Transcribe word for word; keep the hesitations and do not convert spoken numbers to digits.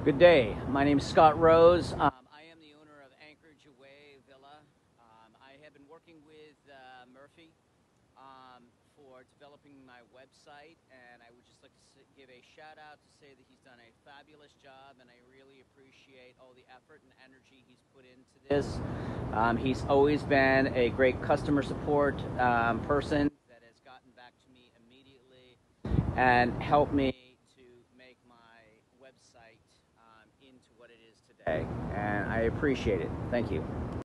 Good day. My name is Scott Rose. Um, I am the owner of Anchorage Away Villa. Um, I have been working with uh, Murphy um, for developing my website, and I would just like to give a shout out to say that he's done a fabulous job, and I really appreciate all the effort and energy he's put into this. Um, he's always been a great customer support um, person that has gotten back to me immediately and helped me to make my website um, into what it is today, and I appreciate it. Thank you.